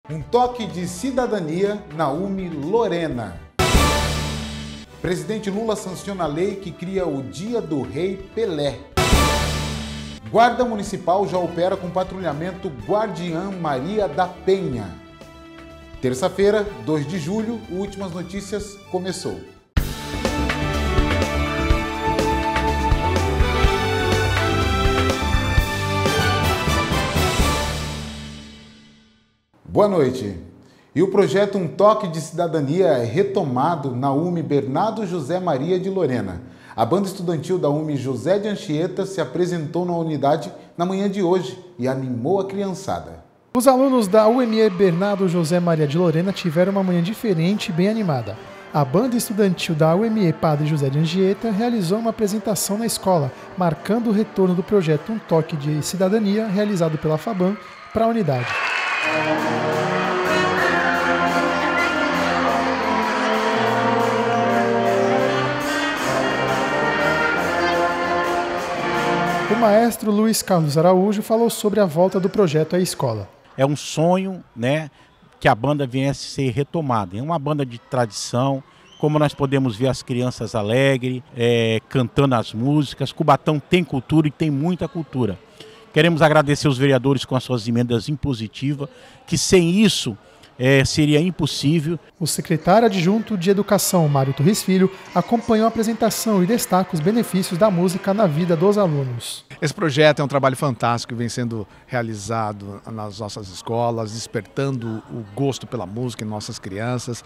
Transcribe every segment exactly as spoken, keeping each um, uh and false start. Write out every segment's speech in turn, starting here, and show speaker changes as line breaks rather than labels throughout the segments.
Um toque de cidadania na U M Lorena. Presidente Lula sanciona a lei que cria o Dia do Rei Pelé. Guarda Municipal já opera com patrulhamento Guardiã Maria da Penha. Terça-feira, dois de julho, o Últimas Notícias começou. Boa noite. E o projeto Um Toque de Cidadania é retomado na U M Bernardo José Maria de Lorena. A banda estudantil da U M José de Anchieta se apresentou na unidade na manhã de hoje e animou a criançada.
Os alunos da U M E Bernardo José Maria de Lorena tiveram uma manhã diferente e bem animada. A banda estudantil da U M E Padre José de Anchieta realizou uma apresentação na escola, marcando o retorno do projeto Um Toque de Cidadania realizado pela FABAN para a unidade. O maestro Luiz Carlos Araújo falou sobre a volta do projeto à escola.
É um sonho, né, que a banda viesse a ser retomada. É uma banda de tradição, como nós podemos ver as crianças alegres, é, cantando as músicas. Cubatão tem cultura e tem muita cultura. Queremos agradecer os vereadores com as suas emendas impositivas, que sem isso é, seria impossível.
O secretário adjunto de Educação, Mário Torres Filho, acompanhou a apresentação e destaca os benefícios da música na vida dos alunos.
Esse projeto é um trabalho fantástico que vem sendo realizado nas nossas escolas, despertando o gosto pela música em nossas crianças.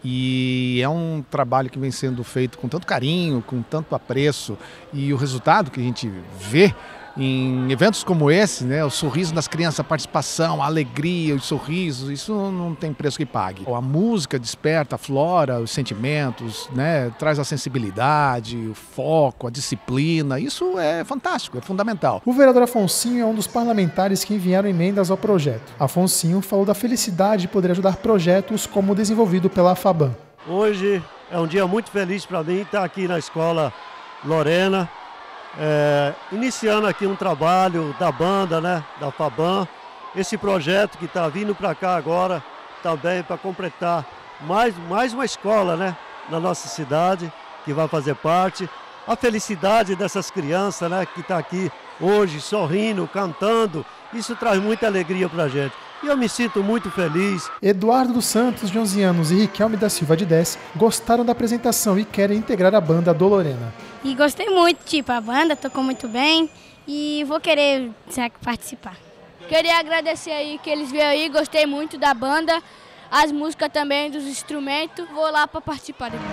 E é um trabalho que vem sendo feito com tanto carinho, com tanto apreço. E o resultado que a gente vê em eventos como esse, né, o sorriso das crianças, a participação, a alegria, os sorrisos, isso não tem preço que pague. A música desperta, aflora os sentimentos, né, traz a sensibilidade, o foco, a disciplina, isso é fantástico, é fundamental.
O vereador Afonsinho é um dos parlamentares que enviaram emendas ao projeto. Afonsinho falou da felicidade de poder ajudar projetos como o desenvolvido pela FABAN.
Hoje é um dia muito feliz para mim estar aqui na Escola Lorena, É, iniciando aqui um trabalho da banda, né, da FABAN, esse projeto que está vindo para cá agora, também para completar mais, mais uma escola, né, na nossa cidade, que vai fazer parte. A felicidade dessas crianças, né, que está aqui hoje sorrindo, cantando, isso traz muita alegria para a gente. E eu me sinto muito feliz.
Eduardo dos Santos, de onze anos, e Riquelme da Silva, de dez, gostaram da apresentação e querem integrar a banda do Lorena.
E gostei muito, tipo, a banda tocou muito bem e vou querer participar.
Queria agradecer aí que eles vieram aí, gostei muito da banda, as músicas também, dos instrumentos. Vou lá para participar depois.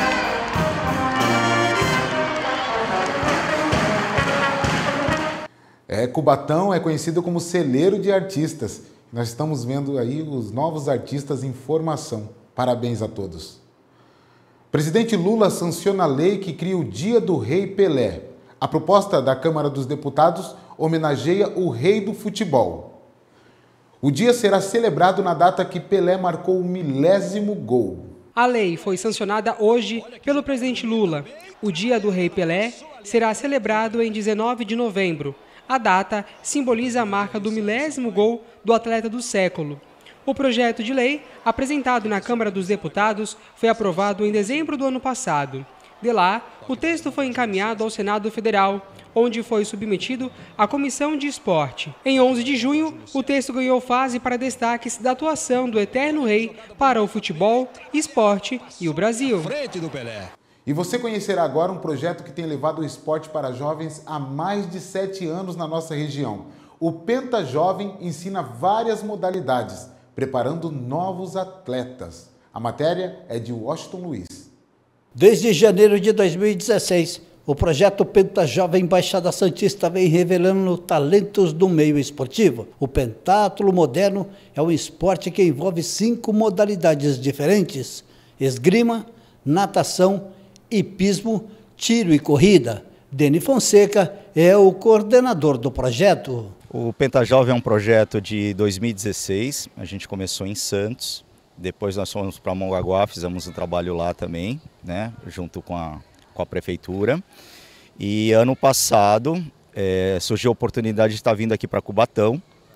É, Cubatão é conhecido como celeiro de artistas. Nós estamos vendo aí os novos artistas em formação. Parabéns a todos. Presidente Lula sanciona a lei que cria o Dia do Rei Pelé. A proposta da Câmara dos Deputados homenageia o rei do futebol. O dia será celebrado na data que Pelé marcou o milésimo gol.
A lei foi sancionada hoje pelo presidente Lula. O Dia do Rei Pelé será celebrado em dezenove de novembro. A data simboliza a marca do milésimo gol do atleta do século. O projeto de lei, apresentado na Câmara dos Deputados, foi aprovado em dezembro do ano passado. De lá, o texto foi encaminhado ao Senado Federal, onde foi submetido à Comissão de Esporte. Em onze de junho, o texto ganhou fase para destaques da atuação do eterno rei para o futebol, esporte e o Brasil.
E você conhecerá agora um projeto que tem levado o esporte para jovens há mais de sete anos na nossa região. O Penta Jovem ensina várias modalidades, preparando novos atletas. A matéria é de Washington Luiz.
Desde janeiro de dois mil e dezesseis, o projeto Penta Jovem Baixada Santista vem revelando talentos do meio esportivo. O pentátulo moderno é um esporte que envolve cinco modalidades diferentes: esgrima, natação, hipismo, tiro e corrida. Deni Fonseca é o coordenador do projeto.
O Penta Jovem é um projeto de dois mil e dezesseis, a gente começou em Santos, depois nós fomos para Mongaguá, fizemos um trabalho lá também, né, junto com a, com a prefeitura. E ano passado é, surgiu a oportunidade de estar vindo aqui para Cubatão,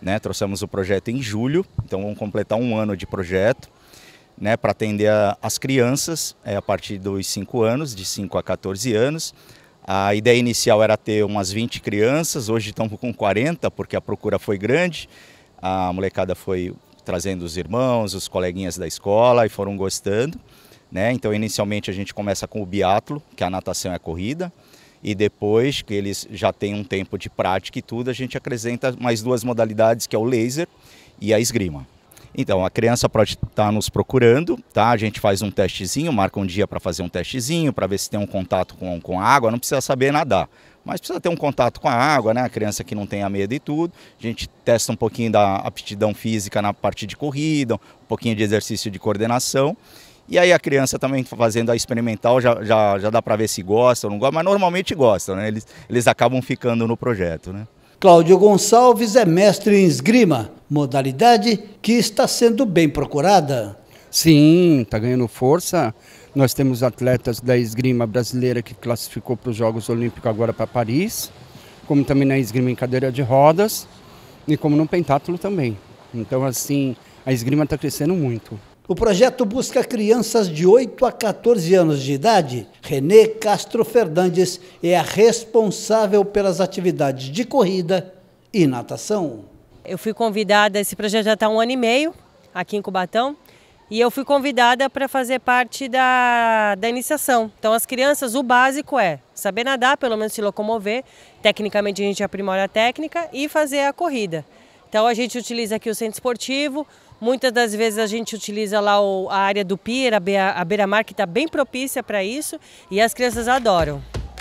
né? Trouxemos o projeto em julho, então vamos completar um ano de projeto, né, para atender a, as crianças é, a partir dos cinco anos, de cinco a quatorze anos. A ideia inicial era ter umas vinte crianças, hoje estamos com quarenta, porque a procura foi grande. A molecada foi trazendo os irmãos, os coleguinhas da escola e foram gostando, né? Então inicialmente a gente começa com o biatlo, que a natação é a corrida, e depois que eles já têm um tempo de prática e tudo, a gente acrescenta mais duas modalidades, que é o laser e a esgrima. Então, a criança pode estar nos procurando, tá? A gente faz um testezinho, marca um dia para fazer um testezinho, para ver se tem um contato com, com a água, não precisa saber nadar, mas precisa ter um contato com a água, né? A criança que não tenha medo e tudo. A gente testa um pouquinho da aptidão física na parte de corrida, um pouquinho de exercício de coordenação. E aí a criança também fazendo a experimental, já, já, já dá para ver se gosta ou não gosta, mas normalmente gostam, né? Eles, eles acabam ficando no projeto, né?
Cláudio Gonçalves é mestre em esgrima, modalidade que está sendo bem procurada.
Sim, está ganhando força. Nós temos atletas da esgrima brasileira que classificou para os Jogos Olímpicos agora para Paris, como também na esgrima em cadeira de rodas e como no pentatlo também. Então, assim, a esgrima está crescendo muito.
O projeto busca crianças de oito a quatorze anos de idade. Renê Castro Fernandes é a responsável pelas atividades de corrida e natação.
Eu fui convidada, esse projeto já está há um ano e meio aqui em Cubatão, e eu fui convidada para fazer parte da, da iniciação. Então as crianças, o básico é saber nadar, pelo menos se locomover, tecnicamente a gente aprimora a técnica e fazer a corrida. Então a gente utiliza aqui o centro esportivo. Muitas das vezes a gente utiliza lá o, a área do pier, a, a beira-mar, que está bem propícia para isso, e as crianças adoram.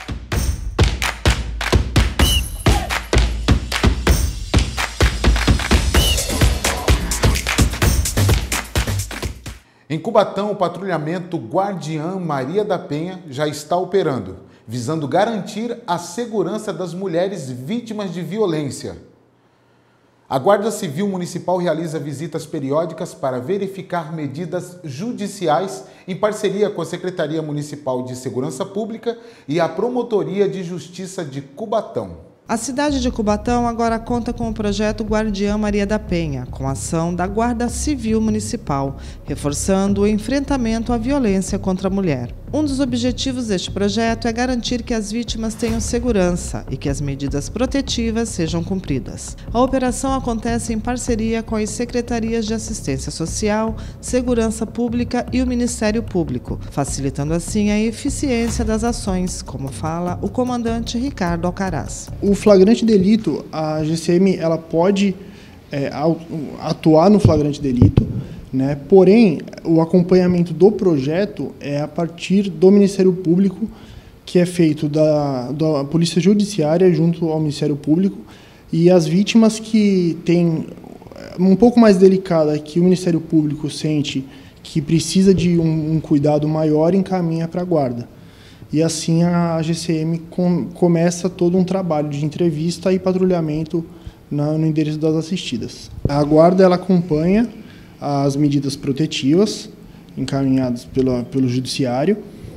Em Cubatão, o patrulhamento Guardiã Maria da Penha já está operando, visando garantir a segurança das mulheres vítimas de violência. A Guarda Civil Municipal realiza visitas periódicas para verificar medidas judiciais em parceria com a Secretaria Municipal de Segurança Pública e a Promotoria de Justiça de Cubatão.
A cidade de Cubatão agora conta com o projeto Guardiã Maria da Penha, com ação da Guarda Civil Municipal, reforçando o enfrentamento à violência contra a mulher. Um dos objetivos deste projeto é garantir que as vítimas tenham segurança e que as medidas protetivas sejam cumpridas. A operação acontece em parceria com as Secretarias de Assistência Social, Segurança Pública e o Ministério Público, facilitando assim a eficiência das ações, como fala o comandante Ricardo Alcaraz.
O flagrante delito, a G C M ela pode é, atuar no flagrante delito, né? Porém, o acompanhamento do projeto é a partir do Ministério Público, que é feito da, da Polícia Judiciária junto ao Ministério Público, e as vítimas que têm um pouco mais delicada, que o Ministério Público sente que precisa de um, um cuidado maior, encaminha para a guarda. E assim a G C M com, começa todo um trabalho de entrevista e patrulhamento na, no endereço das assistidas. A guarda ela acompanha as medidas protetivas encaminhadas pelo, pelo judiciário.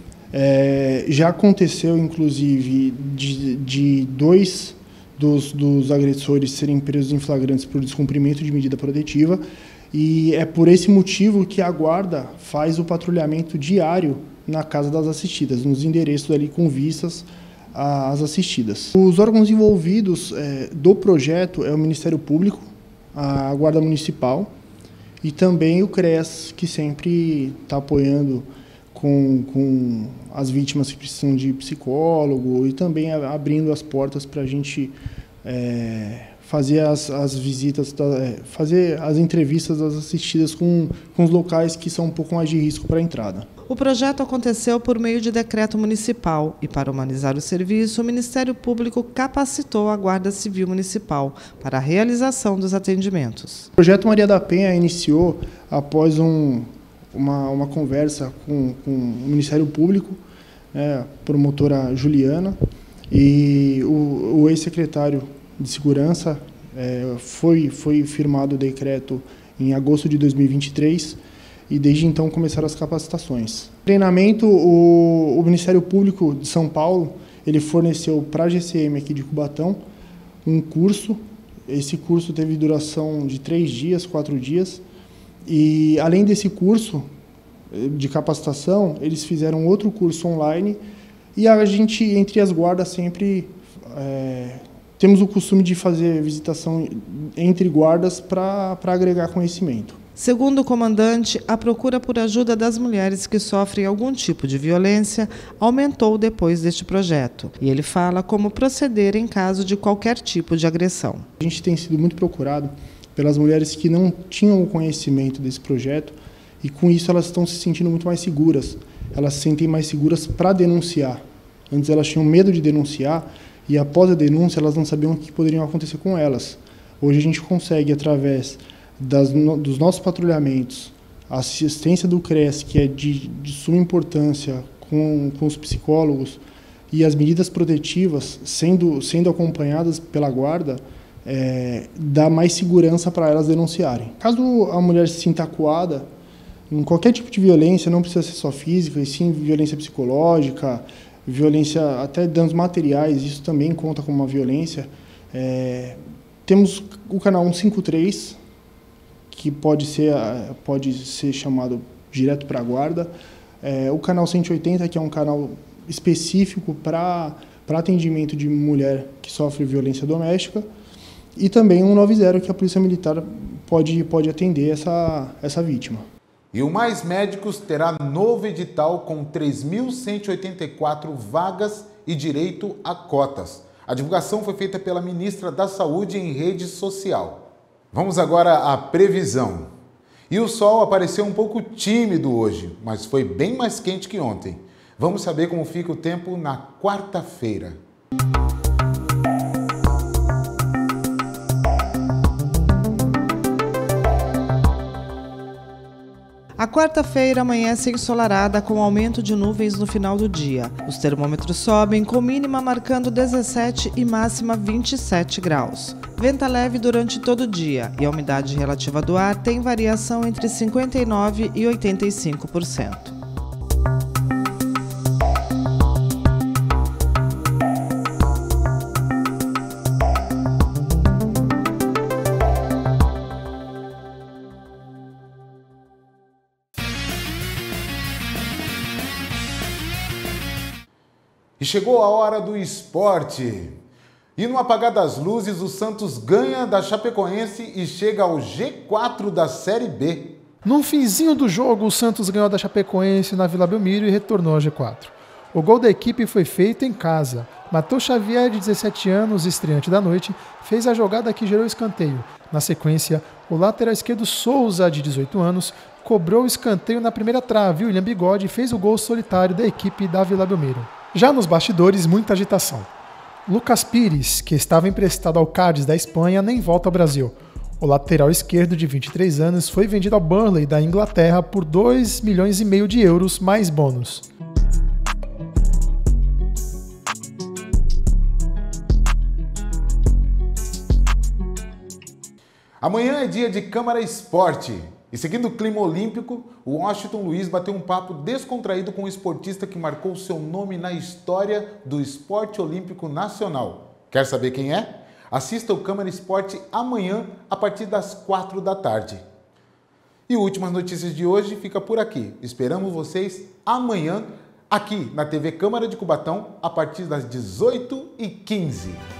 É, já aconteceu, inclusive, de, de dois dos, dos agressores serem presos em flagrantes por descumprimento de medida protetiva, e é por esse motivo que a guarda faz o patrulhamento diário na casa das assistidas, nos endereços ali com vistas às assistidas. Os órgãos envolvidos é, do projeto é o Ministério Público, a Guarda Municipal e também o CREAS, que sempre está apoiando com, com as vítimas que precisam de psicólogo e também abrindo as portas para a gente é, fazer as, as visitas, é, fazer as entrevistas das assistidas com, com os locais que são um pouco mais de risco para a entrada.
O projeto aconteceu por meio de decreto municipal e, para humanizar o serviço, o Ministério Público capacitou a Guarda Civil Municipal para a realização dos atendimentos.
O projeto Maria da Penha iniciou após um, uma, uma conversa com, com o Ministério Público, né, a promotora Juliana, e o, o ex-secretário de Segurança é, foi, foi firmado o decreto em agosto de dois mil e vinte e três, e desde então começaram as capacitações. Treinamento, o, o Ministério Público de São Paulo, ele forneceu para a G C M aqui de Cubatão um curso Esse curso teve duração de três dias, quatro dias. E, além desse curso de capacitação, eles fizeram outro curso online. E a gente, entre as guardas, sempre é, temos o costume de fazer visitação entre guardas para agregar conhecimento.
Segundo o comandante, a procura por ajuda das mulheres que sofrem algum tipo de violência aumentou depois deste projeto. E ele fala como proceder em caso de qualquer tipo de agressão.
A gente tem sido muito procurado pelas mulheres que não tinham o conhecimento desse projeto e, com isso, elas estão se sentindo muito mais seguras. Elas se sentem mais seguras para denunciar. Antes elas tinham medo de denunciar e, após a denúncia, elas não sabiam o que poderia acontecer com elas. Hoje a gente consegue, através Das, dos nossos patrulhamentos, a assistência do CRES, que é de, de suma importância com, com os psicólogos, e as medidas protetivas sendo, sendo acompanhadas pela guarda, é, dá mais segurança para elas denunciarem. Caso a mulher se sinta acuada, em qualquer tipo de violência, não precisa ser só física, e sim violência psicológica, violência, até danos materiais, isso também conta como uma violência. É, temos o canal cento e cinquenta e três, que pode ser, pode ser chamado direto para a guarda. É, o canal cento e oitenta, que é um canal específico para atendimento de mulher que sofre violência doméstica. E também o cento e noventa, que a Polícia Militar pode, pode atender essa, essa vítima.
E o Mais Médicos terá novo edital com três mil cento e oitenta e quatro vagas e direito a cotas. A divulgação foi feita pela ministra da Saúde em rede social. Vamos agora à previsão. E o sol apareceu um pouco tímido hoje, mas foi bem mais quente que ontem. Vamos saber como fica o tempo na quarta-feira.
A quarta-feira amanhece ensolarada com aumento de nuvens no final do dia. Os termômetros sobem, com mínima marcando dezessete e máxima vinte e sete graus. Venta leve durante todo o dia e a umidade relativa do ar tem variação entre cinquenta e nove por cento e oitenta e cinco por cento.
E chegou a hora do esporte. E no apagar das luzes, o Santos ganha da Chapecoense e chega ao G quatro da Série B.
No finzinho do jogo, o Santos ganhou da Chapecoense na Vila Belmiro e retornou ao G quatro. O gol da equipe foi feito em casa. Matheus Xavier, de dezessete anos, estreante da noite, fez a jogada que gerou escanteio. Na sequência, o lateral esquerdo Souza, de dezoito anos, cobrou o escanteio na primeira trave e o William Bigode fez o gol solitário da equipe da Vila Belmiro. Já nos bastidores, muita agitação. Lucas Pires, que estava emprestado ao Cádiz da Espanha, nem volta ao Brasil. O lateral esquerdo de vinte e três anos foi vendido ao Burnley da Inglaterra por dois milhões e meio de euros mais bônus.
Amanhã é dia de Câmara Esporte. E seguindo o clima olímpico, o Washington Luiz bateu um papo descontraído com um esportista que marcou seu nome na história do esporte olímpico nacional. Quer saber quem é? Assista o Câmara Esporte amanhã, a partir das quatro da tarde. E últimas notícias de hoje fica por aqui. Esperamos vocês amanhã, aqui na T V Câmara de Cubatão, a partir das dezoito e quinze.